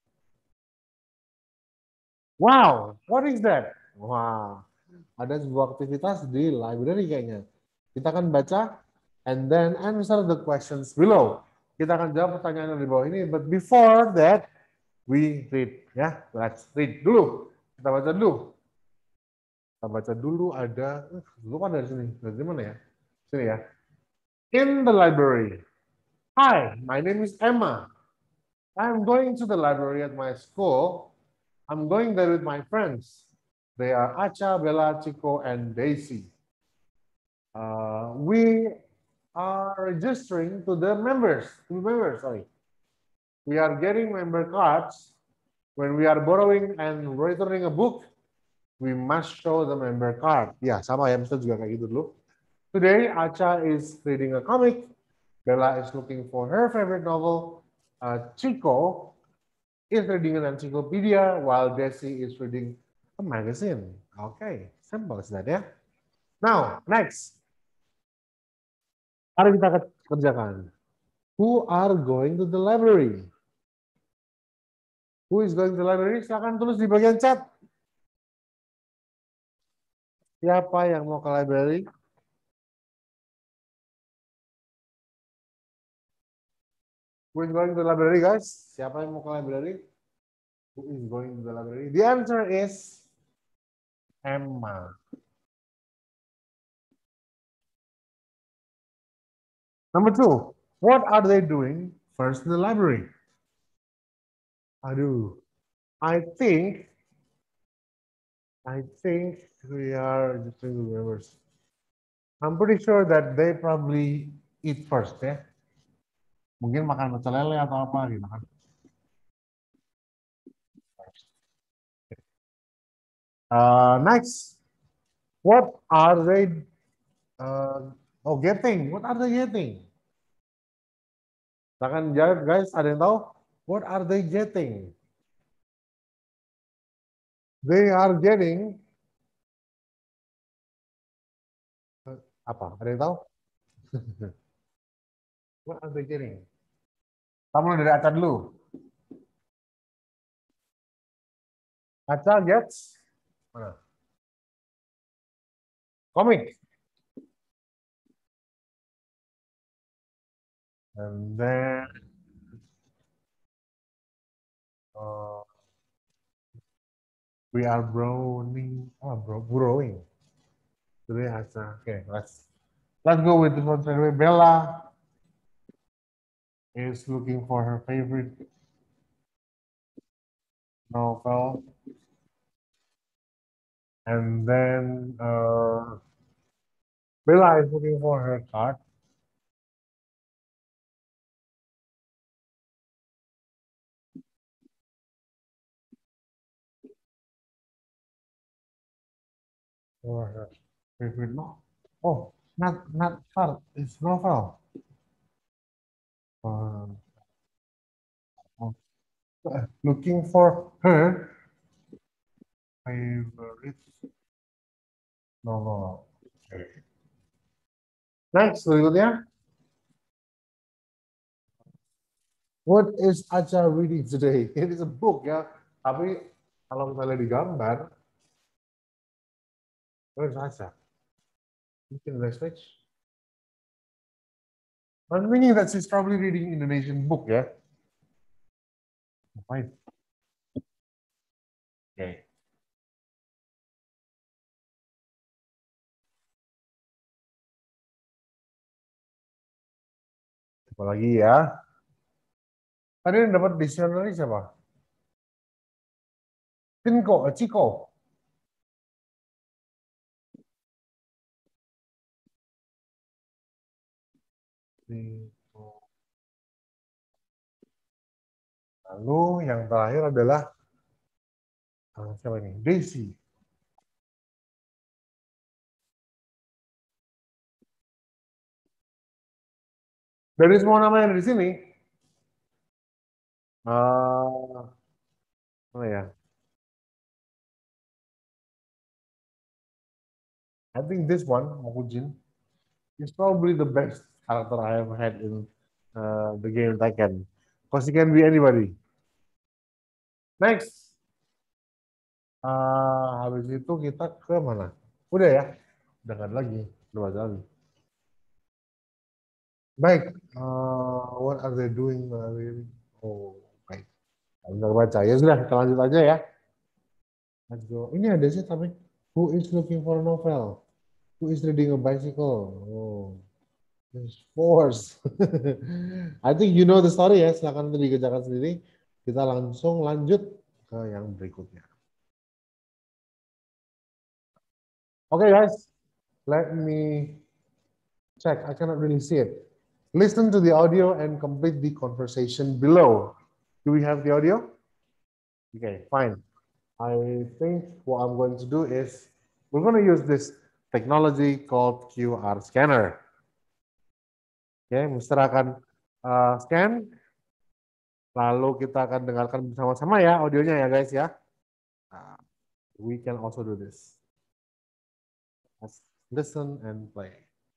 Wow, what is that? Wow, ada sebuah aktivitas di library kayaknya. Kita akan baca and then answer the questions below. Kita akan jawab pertanyaan yang di bawah ini, but before that, we read. Ya, let's read dulu. Kita baca dulu. Kita baca dulu ada, dulu kan dari sini. Dari mana ya? Sini ya. In the library. Hi, my name is Emma. I'm going to the library at my school. I'm going there with my friends. They are Acha, Bella, Chico, and Daisy. Uh, we are registering to the members. To the members, sorry. We are getting member cards when we are borrowing and returning a book. we must show the member card. Ya, sama ya, Mister juga kayak gitu dulu. Today, Acha is reading a comic. Bella is looking for her favorite novel. Uh, Chico is reading an encyclopedia, while Desi is reading a magazine. Okay, simple as that ya. Now, next. Mari kita kerjakan. Who are going to the library? Who is going to the library? Silakan tulis di bagian chat. Siapa yang mau ke library? Who is going to the library, guys? Siapa yang mau ke library? Who is going to the library? The answer is Emma. Number two, what are they doing first in the library? Aduh, I think, I think we are just trying to remember. I'm pretty sure that they probably eat first, ya. Mungkin makan pecel lele atau apa gitu kan. Uh, next, what are they uh, oh getting? What are they getting? Silakan jawab guys, ada yang tahu? What are they getting? They are getting apa? Ada yang tahu? What are they getting? Kamu dari Aca dulu. Aca gets mana? Komik. And then uh, we are browning, oh, bro, borrowing. Today Aca. Okay, let's let's go with this one straight away. Bella is looking for her favorite novel. And then uh, Bella is looking for her card. For her favorite novel. Oh, not not card, it's novel. Uh, looking for her favorite novel. Okay. Next, berikutnya. What is Acha reading today? It is a book ya. Tapi kalau kita lihat di gambar, where is Acha? Mungkin next page. I'm thinking that she's probably reading Indonesian book ya. Fine. Okay. Apa lagi ya? Tadi yang dapat dictionary siapa? Cinco, Chico. Lalu yang terakhir adalah uh, siapa ini? Daisy. Dari semua nama yang ada di sini, uh, apa ya? I think this one, Mokujin, is probably the best character I have had in uh, the game Tekken. Because he can be anybody. Next. Uh, habis itu kita ke mana? Udah ya? Udah nggak ada lagi. Udah ada lagi. Baik. Uh, what are they doing? Oh, baik. Nggak baca. Ya sudah, kita lanjut aja ya. Let's go. Ini ada sih tapi who is looking for a novel? Who is reading a bicycle? Oh, this force. I think you know the story ya. Silakan nanti dikerjakan sendiri. Kita langsung lanjut ke yang berikutnya. Okay, guys. Let me check. I cannot really see it. Listen to the audio and complete the conversation below. Do we have the audio? Okay, fine. I think what I'm going to do is we're going to use this technology called Q R scanner. Oke, okay, Mister akan uh, scan, lalu kita akan dengarkan bersama-sama ya audionya ya guys ya. Uh, we can also do this. Let's listen and play.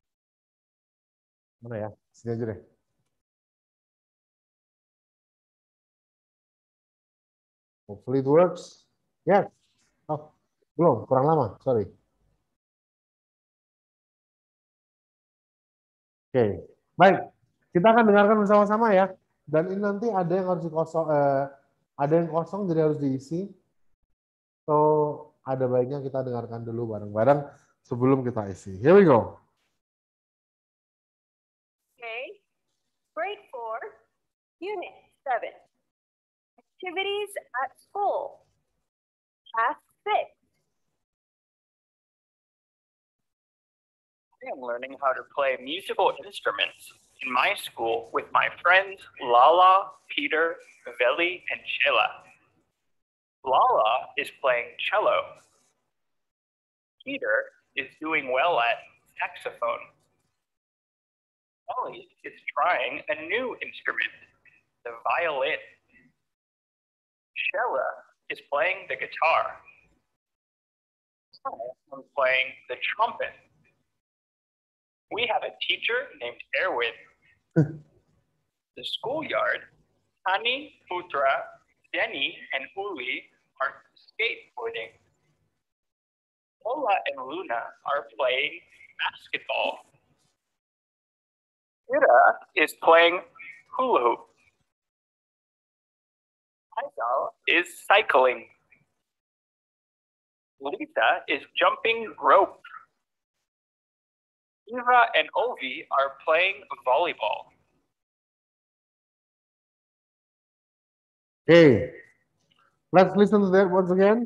Mana ya? Sini aja deh. Hopefully it works. Yes. Oh, belum, kurang lama, sorry. Oke, okay. Baik. Kita akan dengarkan bersama-sama ya. Dan ini nanti ada yang harus dikosong, eh, ada yang kosong jadi harus diisi. So, ada baiknya kita dengarkan dulu bareng-bareng sebelum kita isi. Here we go. Okay, grade four, unit seven. Activities at school. Task six. I am learning how to play musical instruments in my school with my friends Lala, Peter, Veli, and Sheila. Lala is playing cello. Peter is doing well at saxophone. Veli is trying a new instrument, the violin. Sheila is playing the guitar. I am playing the trumpet. We have a teacher named Erwin. The schoolyard, Hani, Putra, Denny, and Uli are skateboarding. Ola and Luna are playing basketball. Ira is playing hula hoop. Faisal is cycling. Lisa is jumping rope. Eva and Ovi are playing volleyball. Okay, let's listen to that once again.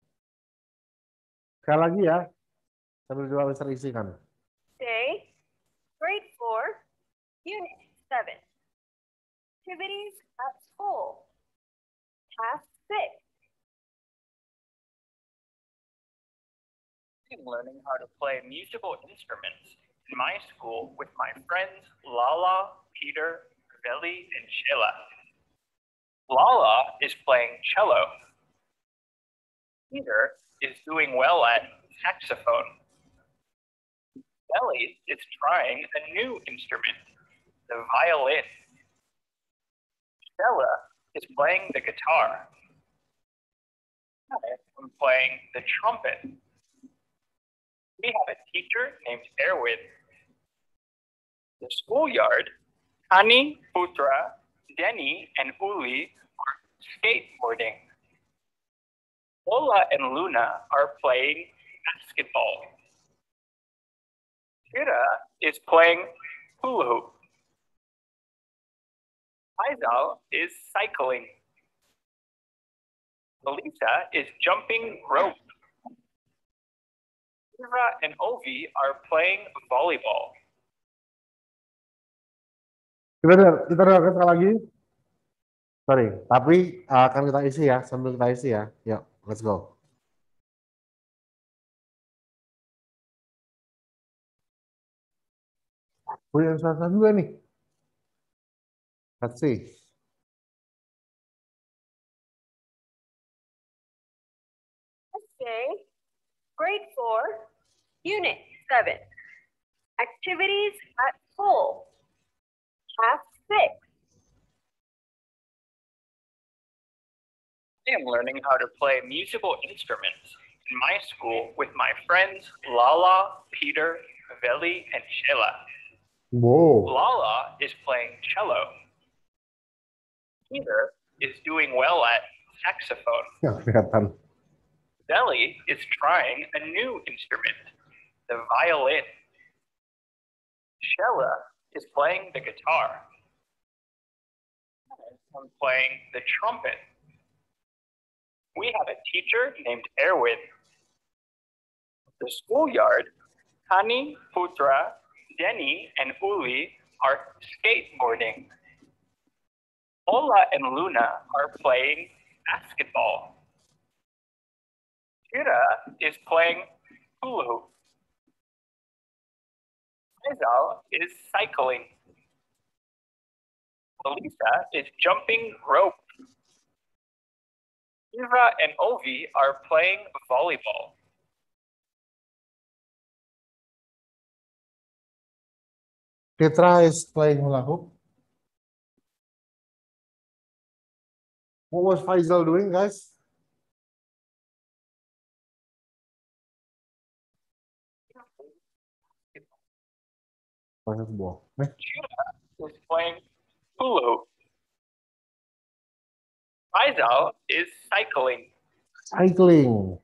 Sekali lagi ya, sambil juga bisa isikan. Day, grade four, unit seven. Activities at school. Task six. I'm learning how to play musical instruments in my school with my friends Lala, Peter, Veli, and Sheila. Lala is playing cello. Peter is doing well at saxophone. Veli is trying a new instrument, the violin. Sheila is playing the guitar. I'm playing the trumpet. We have a teacher named Erwin. The schoolyard, Hani, Putra, Denny, and Uli are skateboarding. Ola and Luna are playing basketball. Ira is playing hula hoop. Faisal is cycling. Lisa is jumping rope. Ira and Ovi are playing volleyball. Kita kita dengarkan sekali lagi. Sorry, tapi akan kita isi ya, sambil kita isi ya. Yuk, let's go. Punya suara juga nih. Let's see. Day, grade four, unit seven. Activities at school. Task six. I am learning how to play musical instruments in my school with my friends Lala, Peter, Veli, and Sheila. Wow. Lala is playing cello. Peter is doing well at saxophone. Ya, kelihatan. Veli is trying a new instrument, the violin. Sheila is playing the guitar. I'm playing the trumpet. We have a teacher named Erwin. The schoolyard, Hani, Putra, Denny, and Uli are skateboarding. Ola and Luna are playing basketball. Shira is playing hula hoop. Faisal is cycling. Elisa is jumping rope. Eva and Ovi are playing volleyball. Fitra is playing hula hoop. What was Faisal doing, guys? Shira is playing hula hoop. Faisal is cycling. Cycling.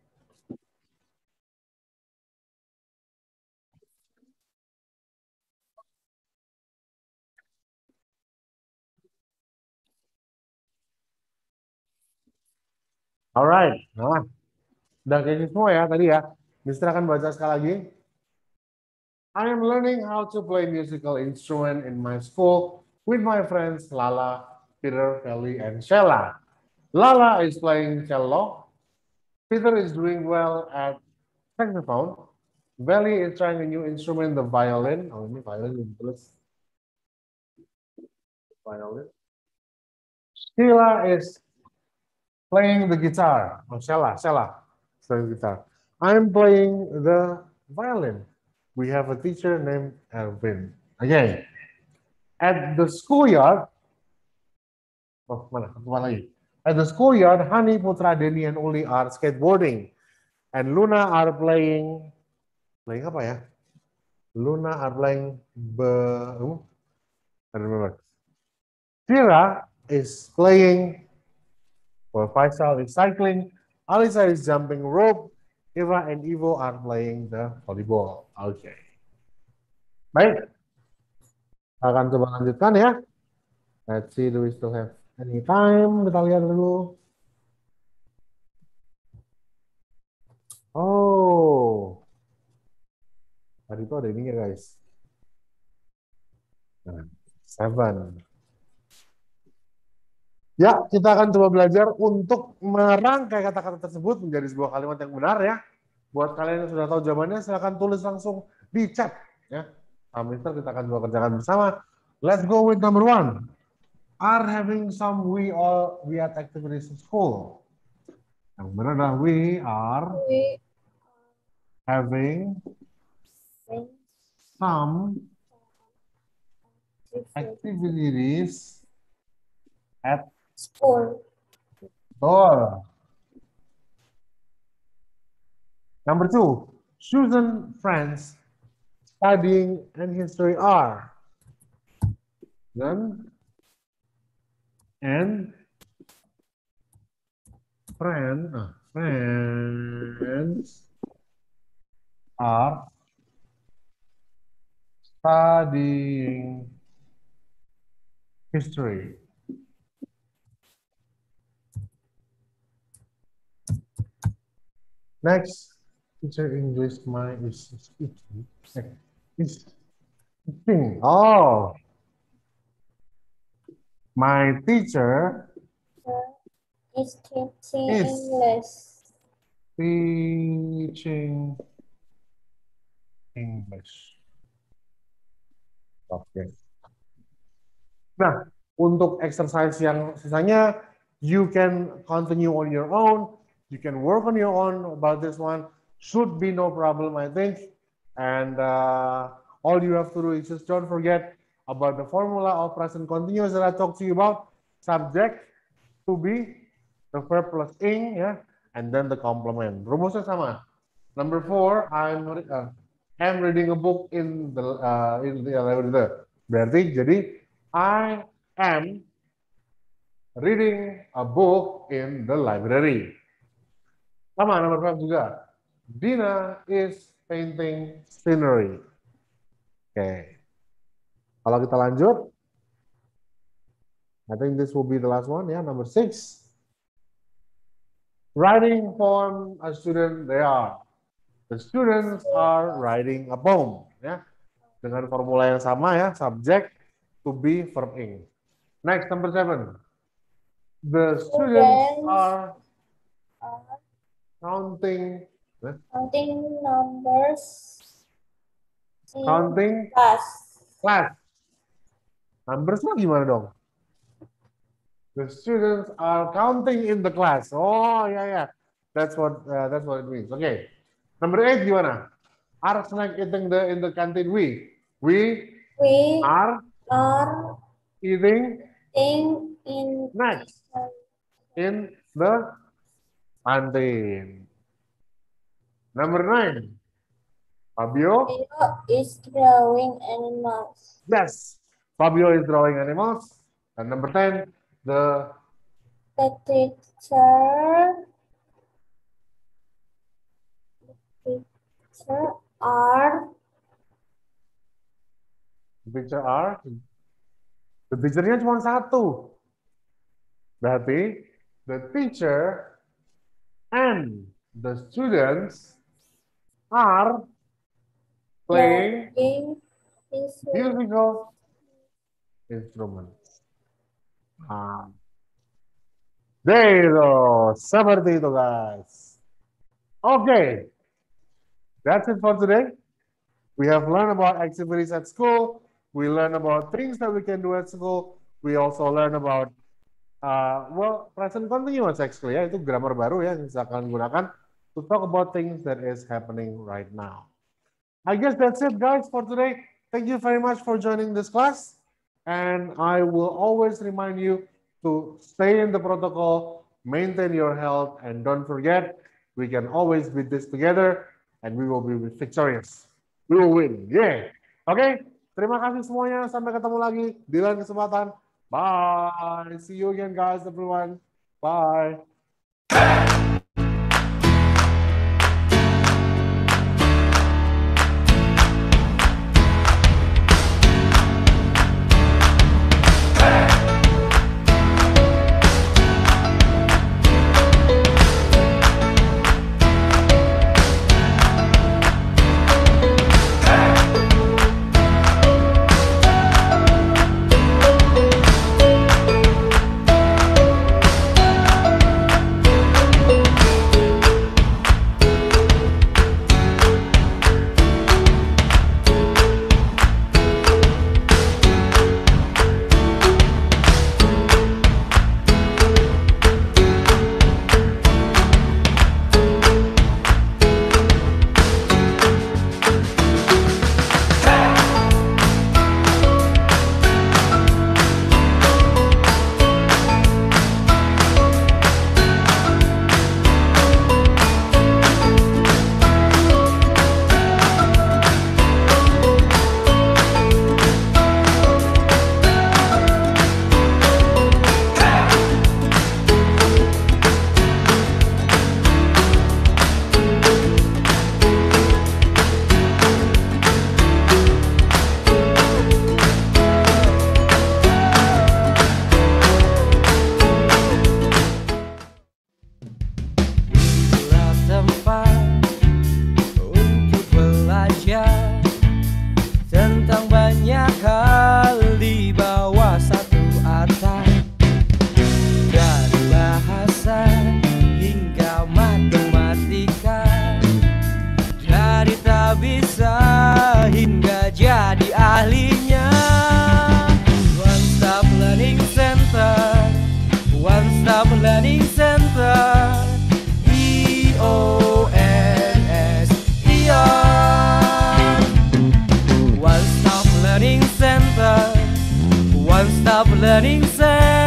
Alright, nah, udah kayak semua ya tadi ya. Mister akan baca sekali lagi. I am learning how to play musical instrument in my school with my friends Lala, Peter, Kelly, and Sheila. Lala is playing cello. Peter is doing well at saxophone. Valley is trying a new instrument, the violin. Oh, ini violin terus. Violin. Sheila is playing the guitar. Oh, Sheila, Sheila, playing the guitar. I'm playing the violin. We have a teacher named Erwin. Again, at the schoolyard. Oh, mana? Mana lagi? At the schoolyard, Hani, Putra, Denny, and Uli are skateboarding, and Luna are playing. Playing apa ya? Luna are playing. Be, oh, I don't remember. Tira is playing. Well, Faisal is cycling, Alisa is jumping rope, Eva and Ivo are playing the volleyball. Oke. Okay. Baik. Akan coba lanjutkan ya. Let's see, do we still have any time? Kita lihat dulu. Oh. Tadi itu ada ini ya guys. Nah, seven. Ya, kita akan coba belajar untuk merangkai kata-kata tersebut menjadi sebuah kalimat yang benar ya. Buat kalian yang sudah tahu jawabannya, silakan tulis langsung di chat ya. Sama Mister kita akan coba kerjakan bersama. Let's go with number one. Are having some we all we at activities in school. Yang benar adalah we are We having some activities at school. Betul. Number two, Susan friends studying and history are. Then, and friend, uh, friends are studying history. Next, teacher English my is speaking. Is speaking. Oh, my teacher Is teaching Is. English. teaching English. Oke. Nah, untuk exercise yang sisanya, you can continue on your own. You can work on your own about this one. Should be no problem, I think. And uh, all you have to do is just don't forget about the formula of present continuous that I talked to you about. Subject to be, the verb plus ing, ya, and then the complement. Rumusnya sama. Number four, I'm uh, I'm reading a book in the uh, in the uh, berarti jadi I am reading a book in the library. Sama nomor five juga. Dina is painting scenery. Oke. Okay. Kalau kita lanjut, I think this will be the last one ya, number six. Writing poem a student they are. The students are writing a poem ya. Dengan formula yang sama ya, subject to be verb ing. Next, number seven. The students Students are are counting, huh? Counting numbers in counting class. class. Numbers-nya gimana dong? The students are counting in the class. Oh yeah yeah, that's what uh, that's what it means. Okay, number eight gimana? Are snack eating the in the canteen? We we We are are eating eating in snacks in the canteen. Number nine, Fabio. Fabio is drawing animals. Yes, Fabio is drawing animals. And number ten, the The teacher, the teacher are the teacher are the teachernya cuma satu. Berarti the teacher and the students are playing playing instruments. musical instruments. Ah. There you go. Seperti itu, guys. Okay. That's it for today. We have learned about activities at school. We learned about things that we can do at school. We also learned about, uh, well, present continuous actually. Ya, itu grammar baru ya yang bisa kalian gunakan to talk about things that is happening right now. I guess that's it, guys, for today. Thank you very much for joining this class. And I will always remind you to stay in the protocol, maintain your health, and don't forget, we can always beat this together, and we will be victorious. We will win. Yeah. Oke, okay? Terima kasih semuanya. Sampai ketemu lagi di lain kesempatan. Bye. See you again, guys, everyone. Bye. Learning Center.